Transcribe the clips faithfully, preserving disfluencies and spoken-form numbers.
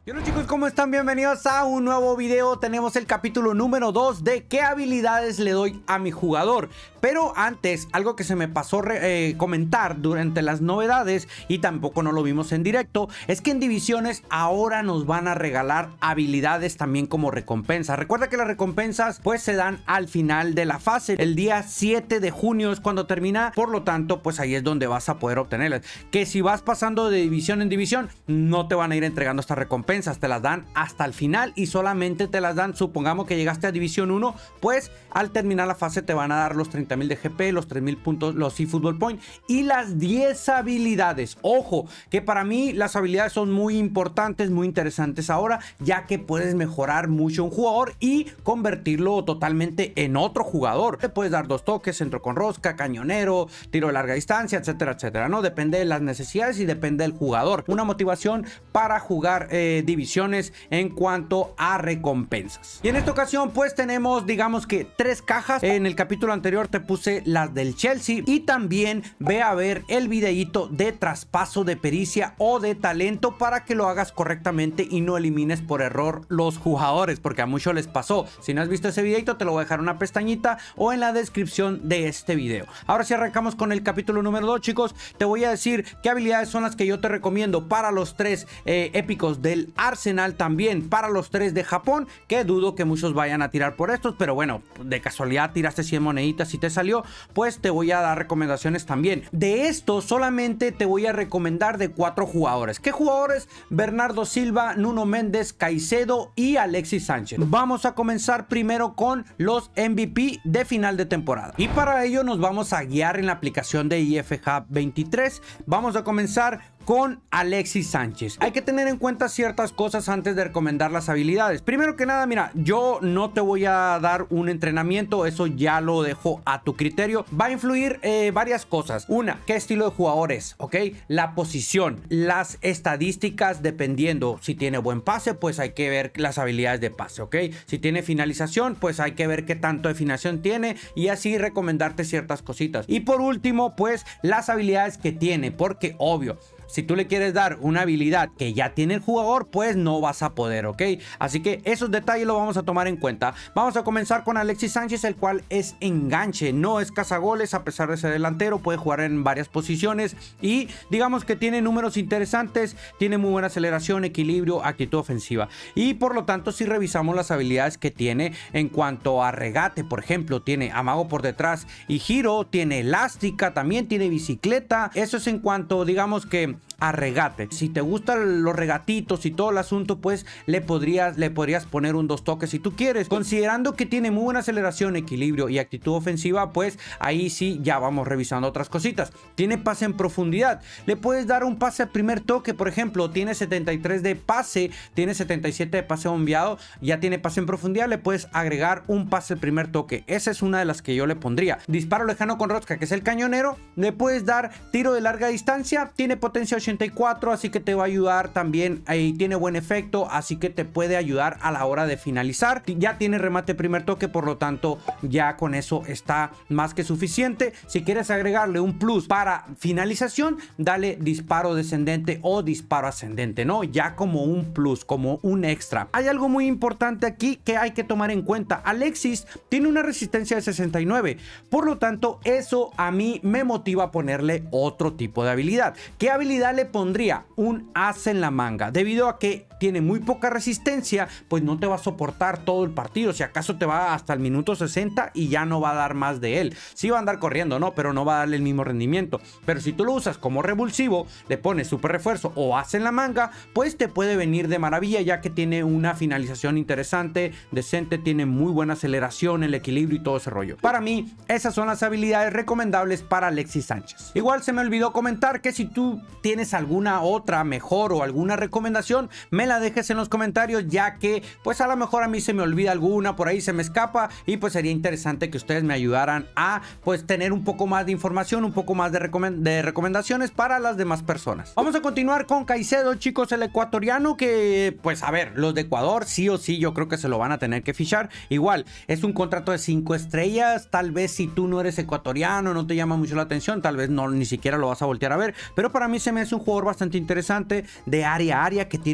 Y hola chicos, ¿cómo están? Bienvenidos a un nuevo video. Tenemos el capítulo número dos de qué habilidades le doy a mi jugador. Pero antes, algo que se me pasó eh, comentar durante las novedades y tampoco no lo vimos en directo, es que en divisiones ahora nos van a regalar habilidades también como recompensa. Recuerda que las recompensas pues se dan al final de la fase. El día siete de junio es cuando termina, por lo tanto pues ahí es donde vas a poder obtenerlas. Que si vas pasando de división en división, no te van a ir entregando estas recompensas. Te las dan hasta el final y solamente te las dan, supongamos que llegaste a división uno, pues al terminar la fase te van a dar los treinta mil de G P, los tres mil puntos, los eFootball Point y las diez habilidades. Ojo, que para mí las habilidades son muy importantes, muy interesantes ahora, ya que puedes mejorar mucho un jugador y convertirlo totalmente en otro jugador. Te puedes dar dos toques, centro con rosca, cañonero, tiro de larga distancia, etcétera, etcétera, ¿no? Depende de las necesidades y depende del jugador. Una motivación para jugar eh, divisiones en cuanto a recompensas. Y en esta ocasión pues tenemos, digamos que tres cajas. En el capítulo anterior te puse las del Chelsea y también ve a ver el videíto de traspaso de pericia o de talento para que lo hagas correctamente y no elimines por error los jugadores, porque a muchos les pasó. Si no has visto ese videito, te lo voy a dejar en una pestañita o en la descripción de este video. Ahora sí arrancamos con el capítulo número dos, chicos. Te voy a decir qué habilidades son las que yo te recomiendo para los tres eh, épicos del Arsenal, también para los tres de Japón, que dudo que muchos vayan a tirar por estos, pero bueno, de casualidad tiraste cien moneditas y te salió, pues te voy a dar recomendaciones también. De esto solamente te voy a recomendar de cuatro jugadores. ¿Qué jugadores? Bernardo Silva, Nuno Méndez, Caicedo y Alexis Sánchez. Vamos a comenzar primero con los M V P de final de temporada y para ello nos vamos a guiar en la aplicación de I F Hub veintitrés. Vamos a comenzar con Alexis Sánchez. Hay que tener en cuenta ciertas cosas antes de recomendar las habilidades. Primero que nada, mira, yo no te voy a dar un entrenamiento, eso ya lo dejo a tu criterio. Va a influir eh, varias cosas. Una, qué estilo de jugador es, ¿ok? La posición, las estadísticas, dependiendo si tiene buen pase, pues hay que ver las habilidades de pase, ¿ok? Si tiene finalización, pues hay que ver qué tanto de finalización tiene y así recomendarte ciertas cositas. Y por último, pues las habilidades que tiene, porque obvio, si tú le quieres dar una habilidad que ya tiene el jugador, pues no vas a poder, ¿ok? Así que esos detalles los vamos a tomar en cuenta. Vamos a comenzar con Alexis Sánchez, el cual es enganche, no es cazagoles, a pesar de ser delantero, puede jugar en varias posiciones y digamos que tiene números interesantes, tiene muy buena aceleración, equilibrio, actitud ofensiva. Y por lo tanto, si revisamos las habilidades que tiene en cuanto a regate, por ejemplo, tiene amago por detrás y giro, tiene elástica, también tiene bicicleta. Eso es en cuanto, digamos que a regate. Si te gustan los regatitos y todo el asunto, pues le podrías, le podrías poner un dos toques si tú quieres. Considerando que tiene muy buena aceleración, equilibrio y actitud ofensiva, pues ahí sí ya vamos revisando otras cositas. Tiene pase en profundidad. Le puedes dar un pase al primer toque, por ejemplo, tiene setenta y tres de pase, tiene setenta y siete de pase bombeado, ya tiene pase en profundidad, le puedes agregar un pase al primer toque. Esa es una de las que yo le pondría. Disparo lejano con rosca, que es el cañonero. Le puedes dar tiro de larga distancia, tiene potencia ochenta y cuatro, así que te va a ayudar también, ahí tiene buen efecto, así que te puede ayudar a la hora de finalizar. Ya tiene remate primer toque, por lo tanto ya con eso está más que suficiente. Si quieres agregarle un plus para finalización, dale disparo descendente o disparo ascendente, ¿no? Ya como un plus, como un extra. Hay algo muy importante aquí que hay que tomar en cuenta. Alexis tiene una resistencia de sesenta y nueve, por lo tanto eso a mí me motiva a ponerle otro tipo de habilidad. ¿Qué habilidad le pondría? Un as en la manga, debido a que tiene muy poca resistencia, pues no te va a soportar todo el partido. Si acaso te va hasta el minuto sesenta y ya no va a dar más de él. Sí va a andar corriendo, ¿no? Pero no va a darle el mismo rendimiento. Pero si tú lo usas como revulsivo, le pones super refuerzo o as en la manga, pues te puede venir de maravilla, ya que tiene una finalización interesante, decente, tiene muy buena aceleración, el equilibrio y todo ese rollo. Para mí, esas son las habilidades recomendables para Alexis Sánchez. Igual se me olvidó comentar que si tú tienes alguna otra mejor o alguna recomendación, me la dejes en los comentarios, ya que pues a lo mejor a mí se me olvida alguna, por ahí se me escapa y pues sería interesante que ustedes me ayudaran a pues tener un poco más de información, un poco más de, recomend de recomendaciones para las demás personas. Vamos a continuar con Caicedo, chicos, el ecuatoriano, que pues a ver, los de Ecuador sí o sí yo creo que se lo van a tener que fichar. Igual es un contrato de cinco estrellas, tal vez si tú no eres ecuatoriano, no te llama mucho la atención, tal vez no ni siquiera lo vas a voltear a ver, pero para mí se me hace un jugador bastante interesante de área a área, que tiene una excelente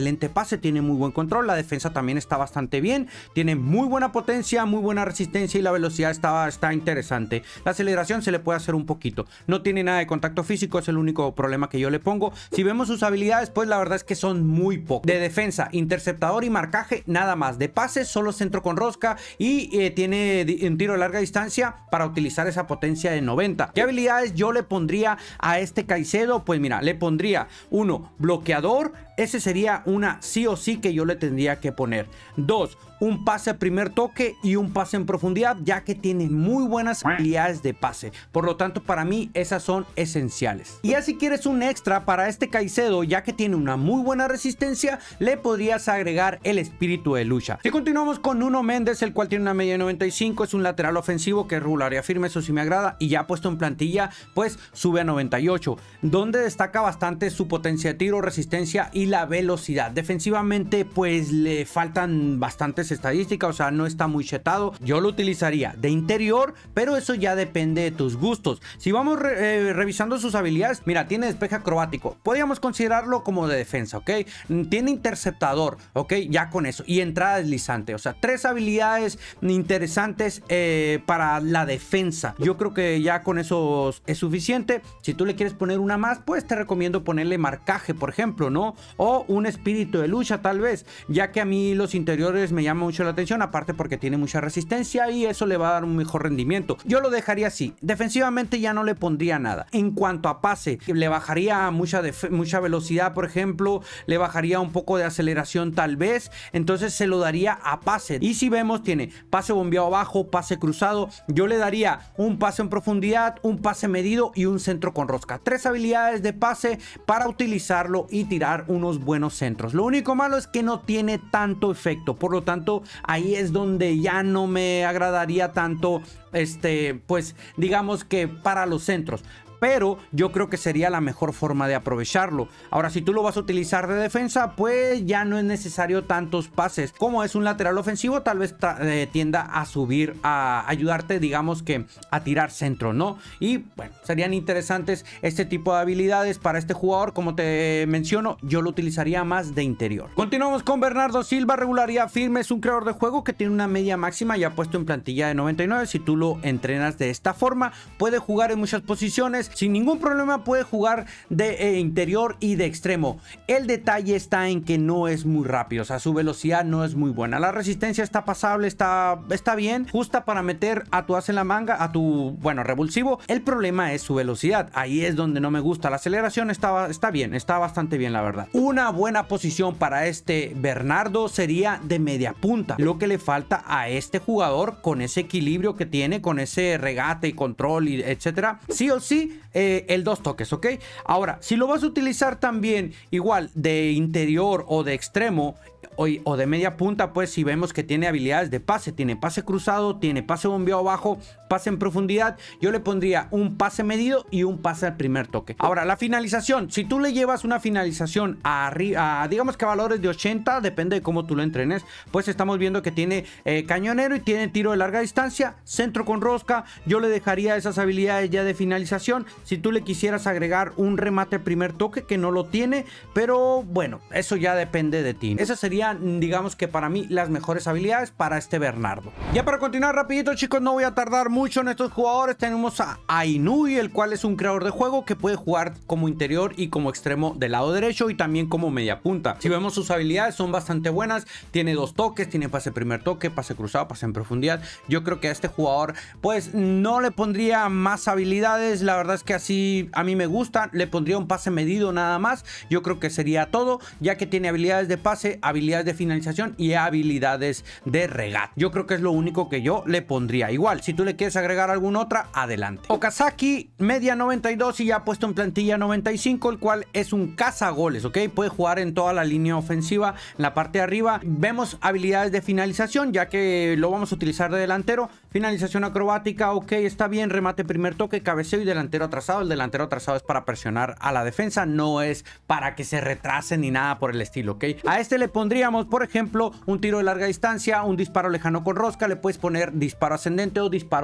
excelente pase, tiene muy buen control, la defensa también está bastante bien, tiene muy buena potencia, muy buena resistencia y la velocidad está, está interesante. La aceleración se le puede hacer un poquito, no tiene nada de contacto físico, es el único problema que yo le pongo. Si vemos sus habilidades, pues la verdad es que son muy pocas. De defensa, interceptador y marcaje, nada más. De pase, solo centro con rosca y eh, tiene un tiro de larga distancia para utilizar esa potencia de noventa. ¿Qué habilidades yo le pondría a este Caicedo? Pues mira, le pondría uno, bloqueador. Ese sería una sí o sí que yo le tendría que poner. Dos, un pase a primer toque y un pase en profundidad, ya que tiene muy buenas habilidades de pase. Por lo tanto, para mí esas son esenciales. Y así quieres un extra para este Caicedo, ya que tiene una muy buena resistencia, le podrías agregar el espíritu de lucha. Si continuamos con Nuno Méndez, el cual tiene una media de noventa y cinco, es un lateral ofensivo que es regular y firme, eso sí me agrada, y ya puesto en plantilla, pues sube a noventa y ocho, donde destaca bastante su potencia de tiro, resistencia y la velocidad. Defensivamente, pues le faltan bastantes estadísticas, o sea, no está muy chetado. Yo lo utilizaría de interior, pero eso ya depende de tus gustos. Si vamos re eh, revisando sus habilidades, mira, tiene despeje acrobático, podríamos considerarlo como de defensa, ¿ok? Tiene interceptador, ¿ok? Ya con eso, y entrada deslizante, o sea, tres habilidades interesantes eh, para la defensa. Yo creo que ya con eso es suficiente. Si tú le quieres poner una más, pues te recomiendo ponerle marcaje, por ejemplo, ¿no? O un espíritu de lucha, tal vez, ya que a mí los interiores me llaman mucho la atención, aparte porque tiene mucha resistencia y eso le va a dar un mejor rendimiento. Yo lo dejaría así. Defensivamente ya no le pondría nada. En cuanto a pase, le bajaría mucha, mucha velocidad, por ejemplo, le bajaría un poco de aceleración tal vez, entonces se lo daría a pase. Y si vemos, tiene pase bombeado abajo, pase cruzado, yo le daría un pase en profundidad, un pase medido y un centro con rosca. Tres habilidades de pase para utilizarlo y tirar unos buenos centros. Lo único malo es que no tiene tanto efecto, por lo tanto ahí es donde ya no me agradaría tanto, este, pues digamos que para los centros. Pero yo creo que sería la mejor forma de aprovecharlo. Ahora, si tú lo vas a utilizar de defensa, pues ya no es necesario tantos pases. Como es un lateral ofensivo, tal vez eh, tienda a subir, a ayudarte, digamos que a tirar centro, ¿no? Y bueno, serían interesantes este tipo de habilidades para este jugador. Como te menciono, yo lo utilizaría más de interior. Continuamos con Bernardo Silva, regularidad firme, es un creador de juego que tiene una media máxima ya puesto en plantilla de noventa y nueve. Si tú lo entrenas de esta forma, puede jugar en muchas posiciones. Sin ningún problema puede jugar de eh, interior y de extremo. El detalle está en que no es muy rápido, o sea, su velocidad no es muy buena. La resistencia está pasable, está, está bien, justa para meter a tu as en la manga, a tu, bueno, revulsivo. El problema es su velocidad, ahí es donde no me gusta. La aceleración está, está bien, está bastante bien, la verdad. Una buena posición para este Bernardo sería de media punta, lo que le falta a este jugador con ese equilibrio que tiene, con ese regate y control y etcétera. Sí o sí, Eh, el dos toques, ¿ok? Ahora, si lo vas a utilizar también igual de interior o de extremo o, o de media punta, pues si vemos que tiene habilidades de pase, tiene pase cruzado, tiene pase bombeado abajo, pase en profundidad, yo le pondría un pase medido y un pase al primer toque. Ahora, la finalización, si tú le llevas una finalización a, a digamos que a valores de ochenta, depende de cómo tú lo entrenes, pues estamos viendo que tiene eh, cañonero y tiene tiro de larga distancia, centro con rosca. Yo le dejaría esas habilidades ya de finalización. Si tú le quisieras agregar un remate primer toque, que no lo tiene, pero bueno, eso ya depende de ti. Esas serían, digamos que para mí, las mejores habilidades para este Bernardo. Ya para continuar rapidito, chicos, no voy a tardar mucho en estos jugadores. Tenemos a Ainui, el cual es un creador de juego que puede jugar como interior y como extremo del lado derecho y también como media punta. Si vemos sus habilidades, son bastante buenas. Tiene dos toques, tiene pase primer toque, pase cruzado, pase en profundidad. Yo creo que a este jugador, pues no le pondría más habilidades. La verdad es que así a mí me gusta. Le pondría un pase medido nada más. Yo creo que sería todo, ya que tiene habilidades de pase, habilidades de finalización y habilidades de regate. Yo creo que es lo único que yo le pondría. Igual, si tú le quieres agregar alguna otra, adelante. Okazaki, media noventa y dos y ya puesto en plantilla noventa y cinco, el cual es un cazagoles, ¿ok? Puede jugar en toda la línea ofensiva. En la parte de arriba vemos habilidades de finalización, ya que lo vamos a utilizar de delantero. Finalización acrobática, ok, está bien. Remate primer toque, cabeceo y delantero atrasado. El delantero atrasado es para presionar a la defensa, no es para que se retrase ni nada por el estilo, ¿ok? A este le pondríamos, por ejemplo, un tiro de larga distancia, un disparo lejano con rosca. Le puedes poner disparo ascendente o disparo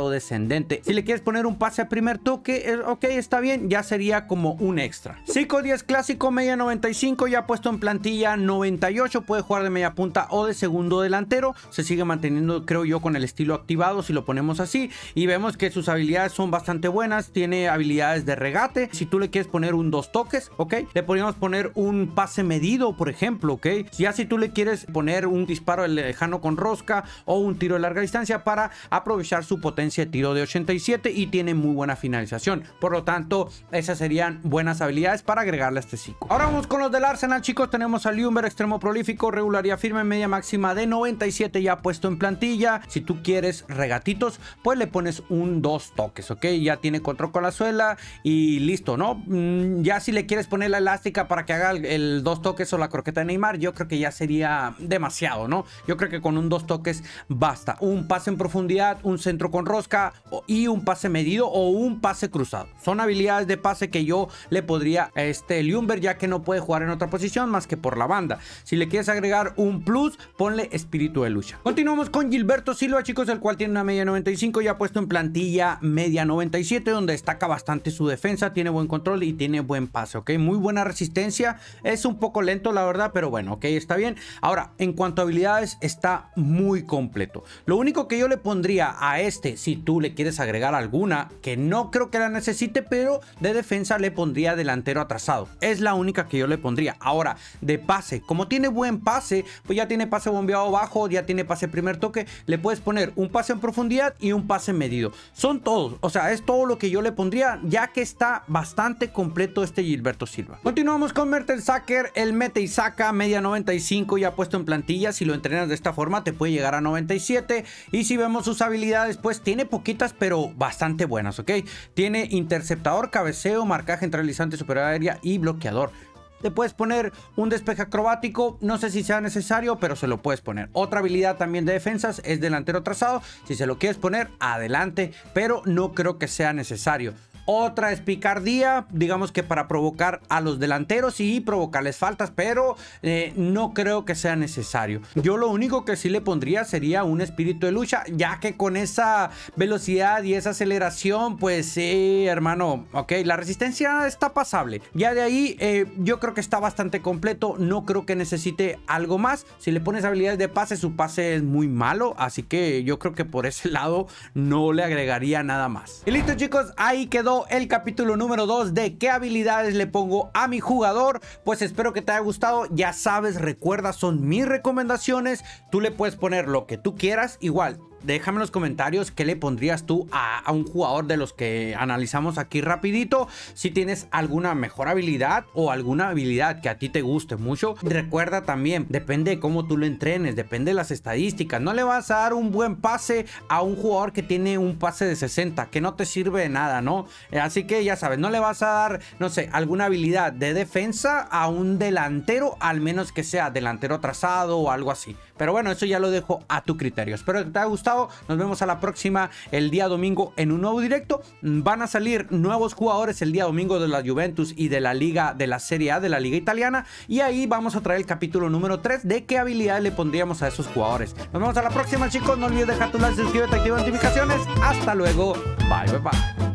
cruzado descendente. Si le quieres poner un pase a primer toque, ok, está bien, ya sería como un extra. Zico diez clásico, media noventa y cinco, ya puesto en plantilla noventa y ocho, puede jugar de media punta o de segundo delantero. Se sigue manteniendo, creo yo, con el estilo activado si lo ponemos así, y vemos que sus habilidades son bastante buenas. Tiene habilidades de regate. Si tú le quieres poner un dos toques, ok, le podríamos poner un pase medido, por ejemplo, ok. Ya si tú le quieres poner un disparo lejano con rosca o un tiro de larga distancia para aprovechar su potencia de tiro de ochenta y siete, y tiene muy buena finalización. Por lo tanto, esas serían buenas habilidades para agregarle a este Zico. Ahora vamos con los del Arsenal, chicos. Tenemos a Ljungberg, extremo prolífico, regularidad firme, media máxima de noventa y siete, ya puesto en plantilla. Si tú quieres regatitos, pues le pones un dos toques, ok. Ya tiene control con la suela y listo, ¿no? Mm, ya si le quieres poner la elástica para que haga el, el dos toques o la croqueta de Neymar, yo creo que ya sería demasiado, ¿no? Yo creo que con un dos toques basta. Un pase en profundidad, un centro con rosca y un pase medido o un pase cruzado. Son habilidades de pase que yo le podría a este Ljungberg, ya que no puede jugar en otra posición más que por la banda. Si le quieres agregar un plus, ponle espíritu de lucha. Continuamos con Gilberto Silva, chicos, el cual tiene una media noventa y cinco, ya puesto en plantilla media noventa y siete, donde destaca bastante su defensa, tiene buen control y tiene buen pase, ok. Muy buena resistencia. Es un poco lento, la verdad, pero bueno, ok, está bien. Ahora, en cuanto a habilidades, está muy completo. Lo único que yo le pondría a este, si tú le quieres agregar alguna, que no creo que la necesite, pero de defensa le pondría delantero atrasado. Es la única que yo le pondría. Ahora, de pase, como tiene buen pase, pues ya tiene pase bombeado bajo, ya tiene pase primer toque, le puedes poner un pase en profundidad y un pase medido. Son todos, o sea, es todo lo que yo le pondría, ya que está bastante completo este Gilberto Silva. Continuamos con Mertesacker, el mete y saca, media noventa y cinco, ya puesto en plantilla. Si lo entrenas de esta forma, te puede llegar a noventa y siete. Y si vemos sus habilidades, pues tiene poquitas, pero bastante buenas, ok. Tiene interceptador, cabeceo, marcaje centralizante, superior aérea y bloqueador. Le puedes poner un despeje acrobático, no sé si sea necesario, pero se lo puedes poner. Otra habilidad también de defensas es delantero trazado. Si se lo quieres poner, adelante, pero no creo que sea necesario. Otra es picardía, digamos que para provocar a los delanteros y provocarles faltas, pero eh, no creo que sea necesario. Yo lo único que sí le pondría sería un espíritu de lucha, ya que con esa velocidad y esa aceleración, pues sí, hermano, ok, la resistencia está pasable. Ya de ahí, eh, yo creo que está bastante completo, no creo que necesite algo más. Si le pones habilidades de pase, su pase es muy malo, así que yo creo que por ese lado no le agregaría nada más. Y listo, chicos, ahí quedó el capítulo número dos de qué habilidades le pongo a mi jugador. Pues espero que te haya gustado. Ya sabes, recuerda, son mis recomendaciones. Tú le puedes poner lo que tú quieras. Igual, déjame en los comentarios qué le pondrías tú a, a un jugador de los que analizamos aquí rapidito. Si tienes alguna mejor habilidad o alguna habilidad que a ti te guste mucho. Recuerda también, depende de cómo tú lo entrenes, depende de las estadísticas. No le vas a dar un buen pase a un jugador que tiene un pase de sesenta, que no te sirve de nada, ¿no? Así que ya sabes, no le vas a dar, no sé, alguna habilidad de defensa a un delantero, al menos que sea delantero atrasado o algo así. Pero bueno, eso ya lo dejo a tu criterio. Espero que te haya gustado. Nos vemos a la próxima el día domingo en un nuevo directo. Van a salir nuevos jugadores el día domingo de la Juventus y de la Liga, de la Serie A, de la Liga Italiana. Y ahí vamos a traer el capítulo número tres de qué habilidades le pondríamos a esos jugadores. Nos vemos a la próxima, chicos. No olvides dejar tu like, suscríbete, activa notificaciones. Hasta luego. Bye, bye, bye.